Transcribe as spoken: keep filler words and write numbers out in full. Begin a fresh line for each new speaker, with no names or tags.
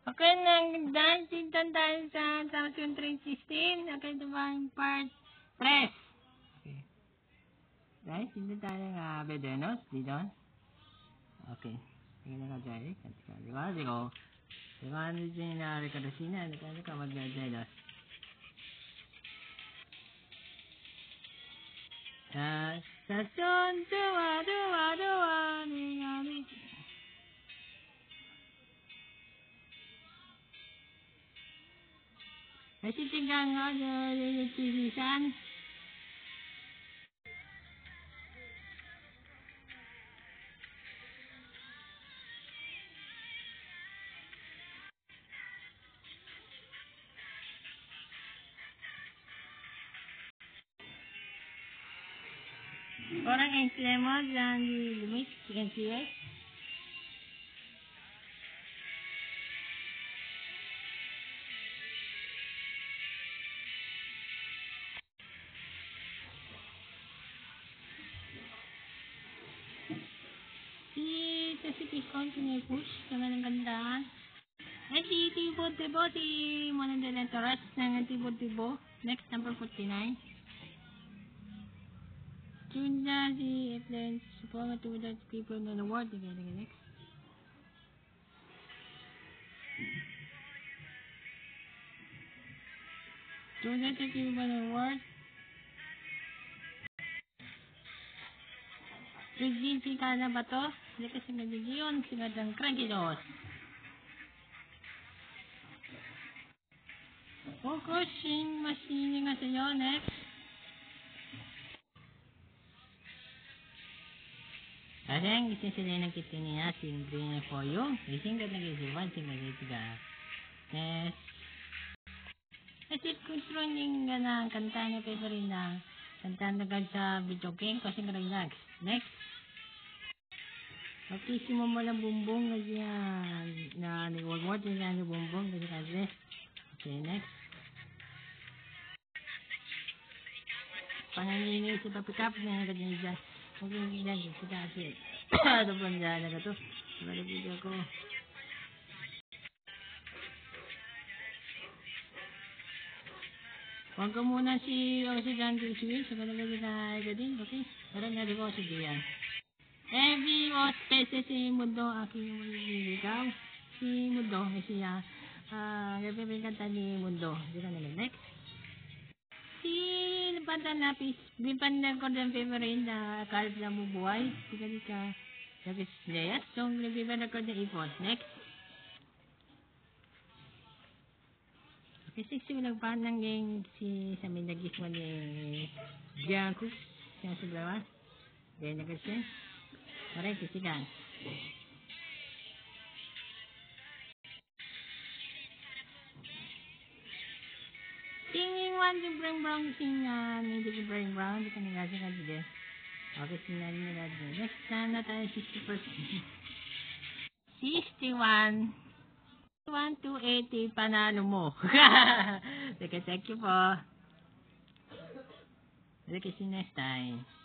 Okay, dahil sintan tayo sa Samsung three sixteen. Okay, ito ba yung part press? Okay. Dahil sintan tayo ng uh, Bedenos, dito. Okay. Tingnan ka dyan. Di ba? Di ko. Di ba? Ano dyan na rekadasina? Di ka ka mag-Bedenos. Sa sasyon, duwa, duwa, duwa, ningali. Kasi tingnan nga yung tilisan. Orang ekstremo dan di limit chicken C S. Si Titibo push dengan ang gandaan. Ay si Tibo, Tibo, si Momoland ng Torre ng Tibo, Tibo. Next, number forty-nine. Tunda si Astley, support to the people in the world. Okay, okay, next. Tunda to people in the world. Tugin si Kana Bato. Hindi kasi nagigyon. Singadang Crankidos. Focusing machine nga sa'yo. Next. Asang isin sila ng Quintanilla, sin green for you. Isin ka nag-isipan, sin nag-isiga. Next. Kasi controlling nga na kanta niya pero rin na kanta na agad sa video game kasi nga relax. Next. Okay, si Momoland Bboom nga siya na nag-word din na ni Bboom kasi ka-dress. Okay, next. Panaginip si Papikap na ganyan dyan. Okay, hindi lang si kasi ano ba niya na ito? Malagay ako. Huwag ka muna si si Grande Swing sa kalagay na din, okay? Parang nga ko si Dian. Every what kasi si Mundo aking ikaw. Si Mundo kasi siya ah nagpipili kanta ni Mundo. Di ka na next. Si Pantan Lapis, bipan ko din favorite na card na bubuhay. Sige ka, Lapis Leyas. So, bipan ko din ipon. Next. Okay, sixty mo nagpahan lang yung si sa may nagis mo ni Gianco. Siya sa blawa. Then, nagkas siya. Maray, sisigan. Singing one to bring brown sing uh, hindi ko bring brown di ka nagasa ka dito. Okay, sinali nila dito. Next na na tayo sixty percent. sixty-one. one to eighty panalo mo. Sige, thank you po. Sige, see you next time.